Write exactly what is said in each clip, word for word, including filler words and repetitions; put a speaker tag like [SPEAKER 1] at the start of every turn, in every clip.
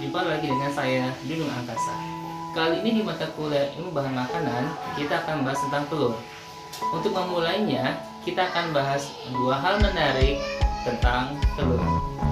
[SPEAKER 1] Jumpa lagi dengan saya, Dudung Angkasa. Kali ini di mata kuliah ilmu bahan makanan, kita akan bahas tentang telur. Untuk memulainya, kita akan bahas dua hal menarik tentang telur.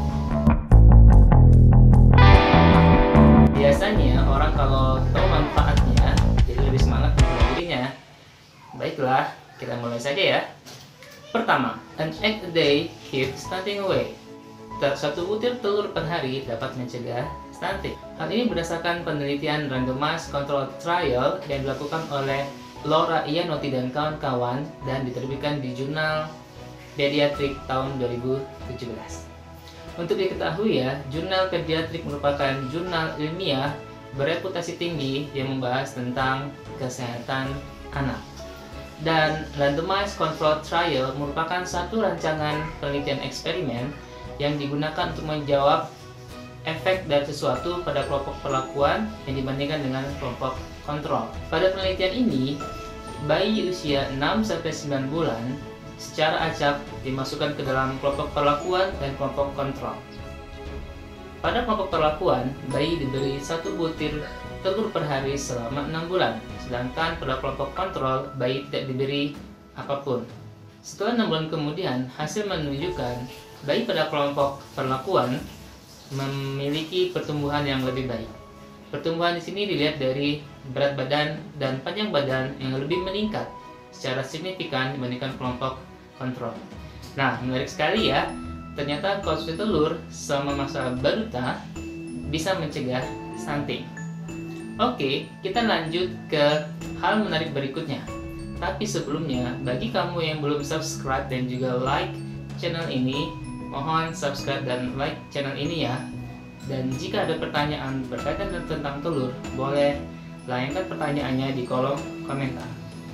[SPEAKER 1] Biasanya orang kalau tahu manfaatnya, jadi lebih semangat mempelajarinya. Baiklah, kita mulai saja ya. Pertama, an egg a day keeps stunting away. Satu butir telur per hari dapat mencegah stunting. Hal ini berdasarkan penelitian randomized control trial yang dilakukan oleh Laura Ianotti dan kawan-kawan dan diterbitkan di jurnal Pediatric tahun dua ribu tujuh belas. Untuk diketahui ya, jurnal Pediatric merupakan jurnal ilmiah bereputasi tinggi yang membahas tentang kesehatan anak. Dan randomized control trial merupakan satu rancangan penelitian eksperimen yang digunakan untuk menjawab efek dari sesuatu pada kelompok perlakuan yang dibandingkan dengan kelompok kontrol. Pada penelitian ini, bayi usia enam sampai sembilan bulan secara acak dimasukkan ke dalam kelompok perlakuan dan kelompok kontrol. Pada kelompok perlakuan, bayi diberi satu butir telur per hari selama enam bulan, sedangkan pada kelompok kontrol, bayi tidak diberi apapun. Setelah enam bulan kemudian, hasil menunjukkan bayi pada kelompok perlakuan memiliki pertumbuhan yang lebih baik. Pertumbuhan di sini dilihat dari berat badan dan panjang badan yang lebih meningkat secara signifikan dibandingkan kelompok kontrol. Nah, menarik sekali ya. Ternyata konsumsi telur selama masa baluta bisa mencegah stunting. Oke, kita lanjut ke hal menarik berikutnya. Tapi sebelumnya, bagi kamu yang belum subscribe dan juga like channel ini, mohon subscribe dan like channel ini ya. Dan jika ada pertanyaan berkaitan tentang telur, boleh layangkan pertanyaannya di kolom komentar.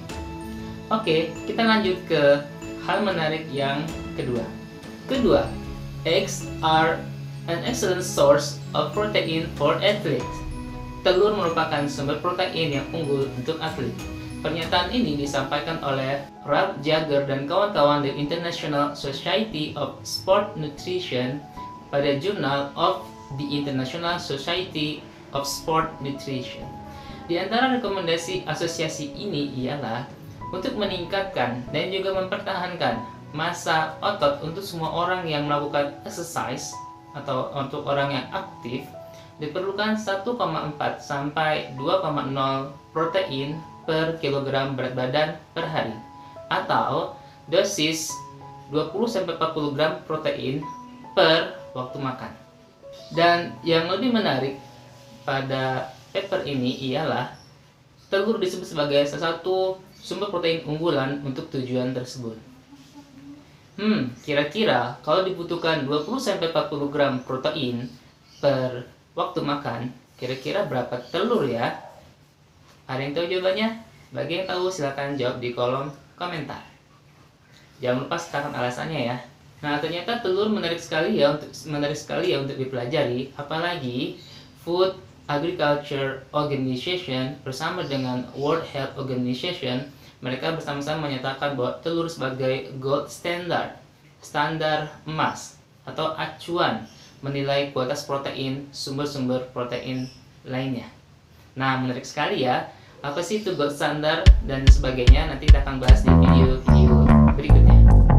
[SPEAKER 1] Oke, kita lanjut ke hal menarik yang kedua. Kedua, eggs are an excellent source of protein for athletes. Telur merupakan sumber protein yang unggul untuk atlet. Pernyataan ini disampaikan oleh Ralph Jagger dan kawan-kawan dari International Society of Sport Nutrition pada Journal of the International Society of Sport Nutrition. Di antara rekomendasi asosiasi ini ialah untuk meningkatkan dan juga mempertahankan massa otot untuk semua orang yang melakukan exercise atau untuk orang yang aktif, diperlukan satu koma empat sampai dua koma nol protein per kilogram berat badan per hari, atau dosis dua puluh sampai empat puluh gram protein per waktu makan. Dan yang lebih menarik pada paper ini ialah telur disebut sebagai salah satu sumber protein unggulan untuk tujuan tersebut. Hmm, kira-kira kalau dibutuhkan dua puluh sampai empat puluh gram protein per waktu makan, kira-kira berapa telur ya? Ada yang tahu jawabannya? Bagi yang tahu silahkan jawab di kolom komentar. Jangan lupa sertakan alasannya ya. Nah, ternyata telur menarik sekali ya untuk menarik sekali ya untuk dipelajari, apalagi Food Agriculture Organization bersama dengan World Health Organization, mereka bersama-sama menyatakan bahwa telur sebagai gold standard, standar emas atau acuan menilai kualitas protein sumber-sumber protein lainnya. Nah, menarik sekali ya. Apa sih itu gold standard dan sebagainya? Nanti kita akan bahas di video-video berikutnya.